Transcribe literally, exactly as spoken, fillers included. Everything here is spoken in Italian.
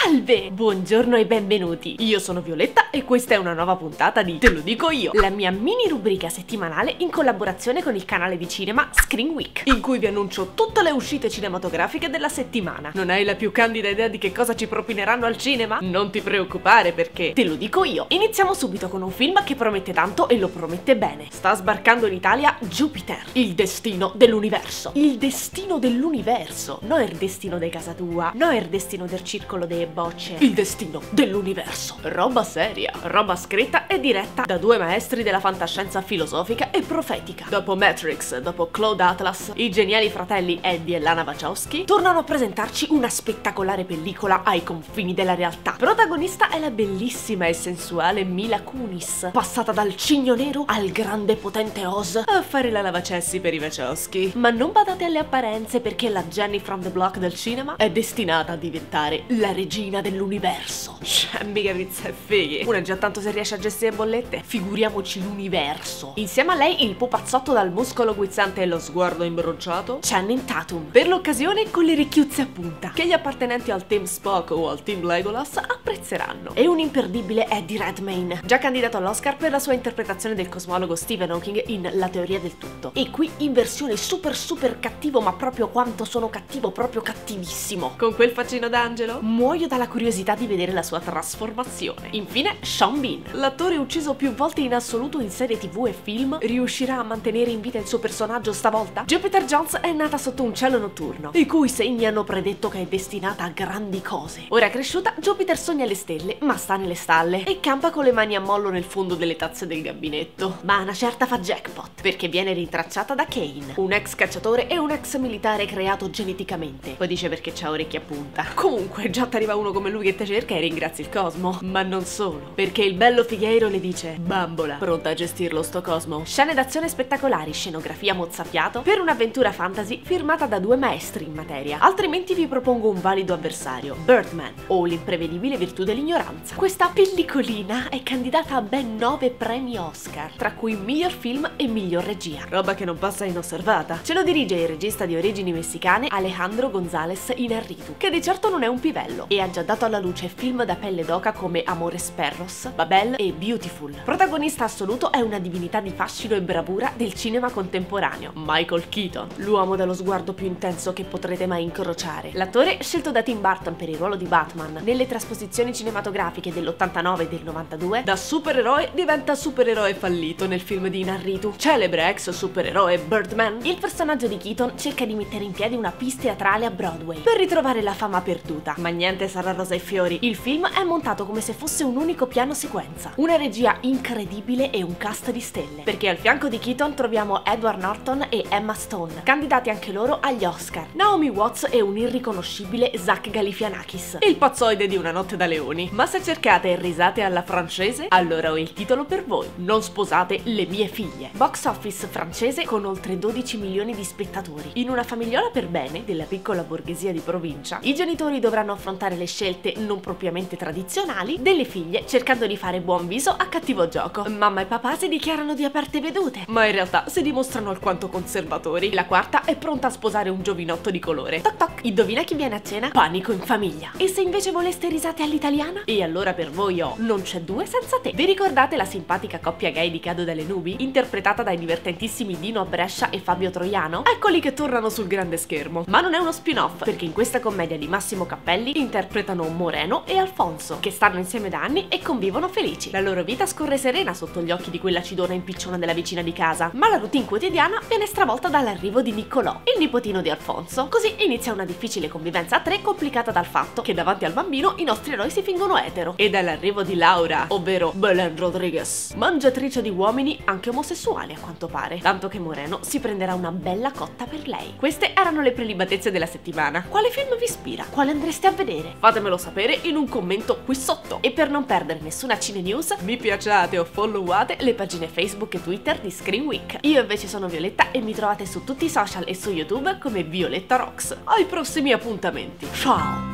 Salve! Buongiorno e benvenuti! Io sono Violetta e questa è una nuova puntata di Te lo dico io, la mia mini rubrica settimanale in collaborazione con il canale di cinema Screen Week, in cui vi annuncio tutte le uscite cinematografiche della settimana. Non hai la più candida idea di che cosa ci propineranno al cinema? Non ti preoccupare perché te lo dico io. Iniziamo subito con un film che promette tanto e lo promette bene. Sta sbarcando in Italia Jupiter, il destino dell'universo. Il destino dell'universo, non il destino di casa tua, non il destino del circolo delle bocce. Il destino dell'universo. Roba seria, roba scritta e diretta da due maestri della fantascienza filosofica e profetica. Dopo Matrix, dopo Cloud Atlas, i geniali fratelli Eddie e Lana Wachowski tornano a presentarci una spettacolare pellicola ai confini della realtà. Protagonista è la bellissima e sensuale Mila Kunis, passata dal cigno nero al grande potente Oz a fare la lavacessi per i Wachowski. Ma non badate alle apparenze, perché la Jenny from the Block del cinema è destinata a diventare la regina dell'universo. Cioè, mica pizza e fighi. Una già tanto se riesce a gestire bollette, figuriamoci l'universo. Insieme a lei il pupazzotto dal muscolo guizzante e lo sguardo imbronciato, Channing Tatum, per l'occasione con le ricchiuzze a punta, che gli appartenenti al team Spock o al team Legolas apprezzeranno. E un imperdibile Eddie Redmayne, già candidato all'Oscar per la sua interpretazione del cosmologo Stephen Hawking in La teoria del tutto, e qui in versione super super cattivo, ma proprio quanto sono cattivo, proprio cattivissimo, con quel faccino d'angelo. Muoio dalla curiosità di vedere la sua trasformazione. Infine Sean Bean, l'attore ucciso più volte in assoluto in serie tv e film, riuscirà a mantenere in vita il suo personaggio stavolta? Jupiter Jones è nata sotto un cielo notturno, i cui segni hanno predetto che è destinata a grandi cose. Ora cresciuta, Jupiter sogna le stelle, ma sta nelle stalle e campa con le mani a mollo nel fondo delle tazze del gabinetto. Ma una certa fa jackpot, perché viene rintracciata da Kane, un ex cacciatore e un ex militare creato geneticamente. Poi dice perché c'ha orecchie a punta. Comunque, già t'arriva uno come lui che te cerca e ringrazi il cosmo. Ma non solo, perché il bello figheiro le dice: bambola, pronta a gestirlo sto cosmo. Scene d'azione spettacolari, scenografia mozzafiato, per un'avventura fantasy firmata da due maestri in materia. Altrimenti vi propongo un valido avversario, Birdman, o l'imprevedibile virtù dell'ignoranza. Questa pellicolina è candidata a ben nove premi Oscar, tra cui miglior film e miglior regia. Roba che non passa inosservata. Ce lo dirige il regista di origini messicane Alejandro González Iñárritu, che di certo non è un pivello, e ha già dato alla luce film da pelle d'oca come Amores Perros, Babel e Beautiful. Protagonista assoluto è una divinità di fascino e bravura del cinema contemporaneo, Michael Keaton, l'uomo dallo sguardo più intenso che potrete mai incrociare. L'attore, scelto da Tim Burton per il ruolo di Batman nelle trasposizioni cinematografiche dell'ottantanove e del novantadue, da supereroe diventa supereroe fallito nel film di Iñárritu, celebre ex supereroe Birdman. Il personaggio di Keaton cerca di mettere in piedi una pista teatrale a Broadway per ritrovare la fama perduta, ma niente sarà rosa e fiori. Il film è montato come se fosse un unico piano sequenza, una regia incredibile e un cast di stelle, perché al fianco di Keaton troviamo Edward Norton e Emma Stone, candidati anche loro agli Oscar, Naomi Watts e un irriconoscibile Zach Galifianakis, il pazzoide di Una notte da leoni. Ma se cercate risate alla francese, allora ho il titolo per voi: Non sposate le mie figlie. Box office francese con oltre dodici milioni di spettatori. In una famigliola per bene della piccola borghesia di provincia, i genitori dovranno affrontare le scelte non propriamente tradizionali delle figlie, cercando di fare buon viso a cattivo gioco. Mamma e papà si dichiarano di aperte vedute, ma in realtà si dimostrano alquanto conservatori. La quarta è pronta a sposare un giovinotto di colore. Toc toc, indovina chi viene a cena? Panico in famiglia. E se invece voleste risate all'italiana? E allora per voi ho Non c'è due senza te. Vi ricordate la simpatica coppia gay di Cado dalle nubi, interpretata dai divertentissimi Dino Brescia e Fabio Troiano? Eccoli che tornano sul grande schermo. Ma non è uno spin-off, perché in questa commedia di Massimo Cappelli interpretano Moreno e Alfonso, che stanno insieme da anni e convivono felici. La loro vita scorre serena sotto gli occhi di quella cidona impicciona della vicina di casa, ma la routine quotidiana viene stravolta dall'arrivo di Niccolò, il nipotino di Alfonso. Così inizia una difficile convivenza a tre, complicata dal fatto che davanti al bambino i nostri eroi si fingono etero, e dall'arrivo di Laura, ovvero Belen Rodriguez, mangiatrice di uomini anche omosessuali a quanto pare, tanto che Moreno si prenderà una bella cotta per lei. Queste erano le prelibatezze della settimana. Quale film vi ispira? Quale andreste a vedere? Fatemelo sapere in un commento qui sotto. E per non perdere nessuna cine news, mi piacciate o followate le pagine Facebook e Twitter di Screen Week. Io invece sono Violetta e mi trovate su tutti i social e su YouTube come Violetta Rocks. Ai prossimi appuntamenti. Ciao!